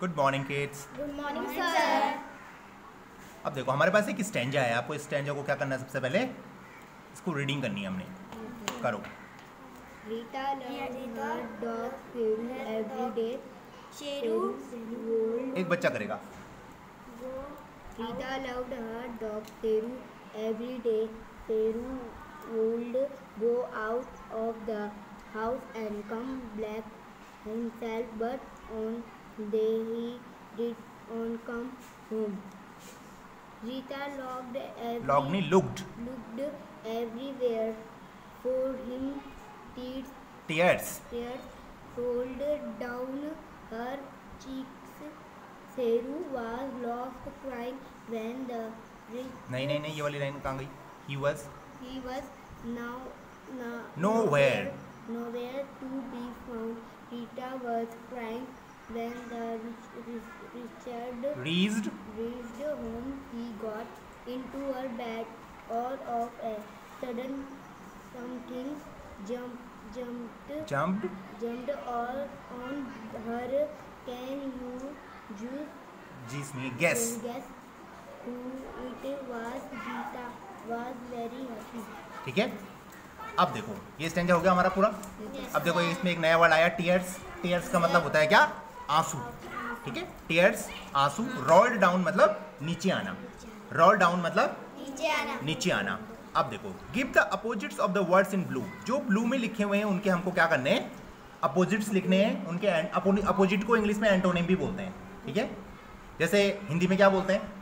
Good morning kids. Good morning sir. अब देखो हमारे पास एक स्टैंजा है। आपको इस स्टैंजा को क्या करना है? सबसे पहले इसको रीडिंग करनी है हमने। करो। Rita loved her dog Peru every day. Cheru rolled. एक बच्चा करेगा। Rita loved her dog Peru every day. Peru would go out of the house and come back himself, but on day he did not come home. Rita looked everywhere for him. Tears rolled down her cheeks. Cheru was lost crying when the नहीं ये वाली line कहाँ गई? He was nowhere to be found. Rita was crying when the Richard reached home. He got into her bed. All of a sudden, something jumped all on her. Can you guess who it was? Rita was very happy. ठीक है। अब देखो ये stanza हो गया हमारा पूरा। अब देखो इसमें एक नया वर्ड आया, टीयर्स। टीयर्स का मतलब होता है क्या? आंसू। ठीक है, टीयर्स आंसू। रोल्ड डाउन मतलब नीचे आना। रोल डाउन मतलब नीचे आना। अब देखो give the opposites of the words in blue. जो ब्लू में लिखे हुए हैं उनके हमको क्या करने हैं? अपोजिट्स लिखने हैं। उनके अपोजिट को इंग्लिश में एंटोनिम भी बोलते हैं। ठीक है, जैसे हिंदी में क्या बोलते हैं?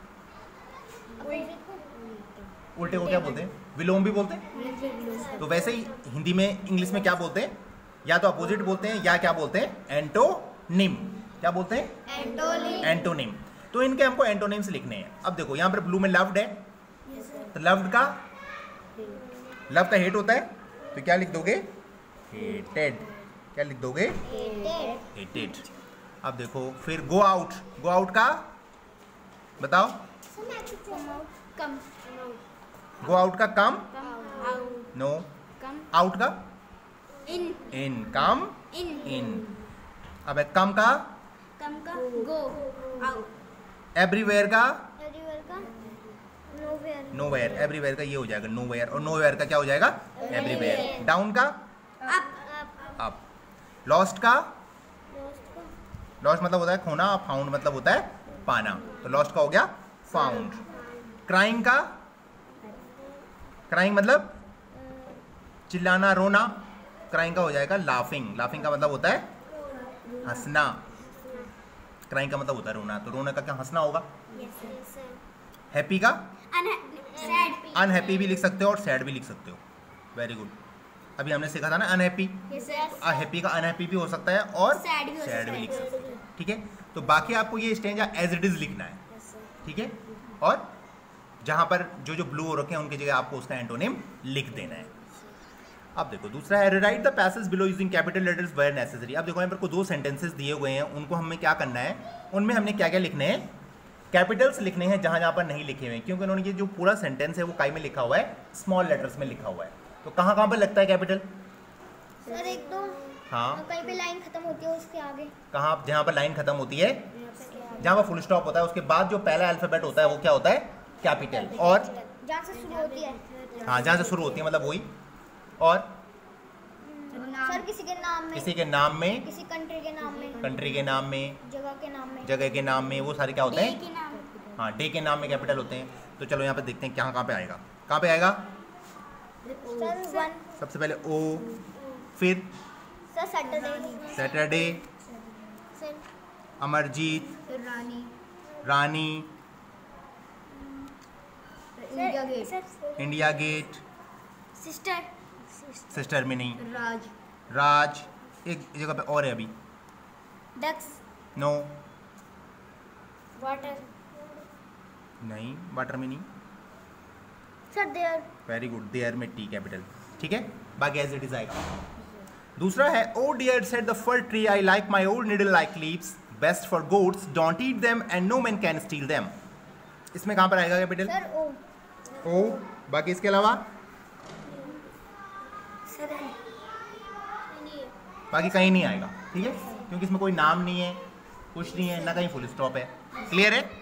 उल्टे को क्या बोलते हैं? विलोम भी बोलते हैं। तो वैसे ही हिंदी में इंग्लिश में क्या बोलते हैं? या तो अपोजिट बोलते हैं या क्या बोलते हैं? एंटोनिम। क्या बोलते हैं? एंटोनिम। तो इनके हमको एंटोनिम्स लिखने हैं। अब देखो यहाँ पर ब्लू में लव्ड है, तो लव्ड का हेट होता है, तो क्या लिख दोगे? हेटेड। क्या लिख दोगे? हेटेड। अब देखो फिर गो आउट का बताओ। गो आउट का कम नो। आउट का इन। कम इन। अब कम का go out. एवरीवेयर का Nowhere. एवरीवेयर का ये हो जाएगा नोवेयर, और नोवेयर का क्या हो जाएगा? एवरीवेयर। डाउन का अप। लॉस्ट का लॉस्ट मतलब होता है खोना, फाउंड मतलब होता है पाना, तो लॉस्ट का हो गया फाउंड। क्राइंग का मतलब चिल्लाना, रोना। क्राइंग का हो जाएगा लाफिंग। लाफिंग का मतलब होता है हंसना। क्राइंग का मतलब होता है रोना, तो रोने का क्या? हंसना होगा। हैप्पी का अनहैप्पी भी लिख सकते हो और सैड भी लिख सकते हो। Very good. अभी हमने सीखा था ना अनहैप्पी। हैप्पी का अनहैप्पी भी हो सकता है और सैड भी लिख सकते हो। ठीक है, तो बाकी आपको ये स्टैंजा एज इट इज लिखना है। ठीक है, और जहां पर जो ब्लू हो रखे हैं उनकी जगह आपको उसका एंटोनिम लिख देना है। अब देखो दूसरा है write the passage below using capital letters where necessary. अब देखो यहाँ पर को दो सेंटेंसेस दिए हुए हैं, उनको हमें क्या करना है? उनमें हमने क्या क्या लिखने हैं? कैपिटल्स लिखने हैं जहाँ जहाँ पर नहीं लिखे हुए हैं, क्योंकि उन्होंने ये जो पूरा सेंटेंस है वो काई में लिखा हुआ है, स्मॉल लेटर्स में लिखा हुआ है। तो कहाँ कहाँ पर लगता है कैपिटल? सर एक तो हाँ, कहीं पे लाइन खत्म होती है उसके आगे। कहाँ? जहाँ पर लाइन खत्म होती है, जहाँ पर फुल स्टॉप होता है, उसके बाद जो पहला अल्फाबेट होता है वो क्या होता है? कैपिटल। और जहाँ से शुरू होती है। हाँ, जहाँ से शुरू होती है मतलब वही। और सर किसी के नाम में, किसी के नाम में, किसी कंट्री के नाम में, कंट्री के नाम में, जगह के नाम में, वो सारे क्या होते हैं? हाँ, डे के नाम में कैपिटल होते हैं। तो चलो यहाँ पे देखते हैं कहाँ पे आएगा। कहाँ पे आएगा? सर सबसे पहले ओ, फिर sir Saturday, sir Amarjeet, Rani, India Gate, sister में नहीं, राज। एक जगह पे और है अभी, डक्स, नो वाटर, नहीं, वाटर में नहीं। Sir there. Very good, there में टी कैपिटल। ठीक है, बाकी एज इट इज आएगा। दूसरा है oh dear said the fir tree I like my old needle like leaves best for goats don't eat them and no man can steal them. इसमें कहाँ पर आएगा कैपिटल? सर ओ। ओ। बाकी इसके अलावा बाकी कहीं नहीं आएगा। ठीक है, क्योंकि इसमें कोई नाम नहीं है, कुछ नहीं है, ना कहीं फुल स्टॉप है। क्लियर है?